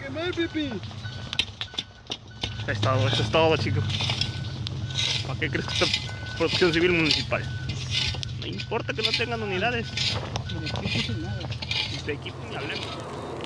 Eso es todo, chicos. ¿Para qué crees que está Protección Civil Municipal? No importa que no tengan unidades. De equipo ni hablemos.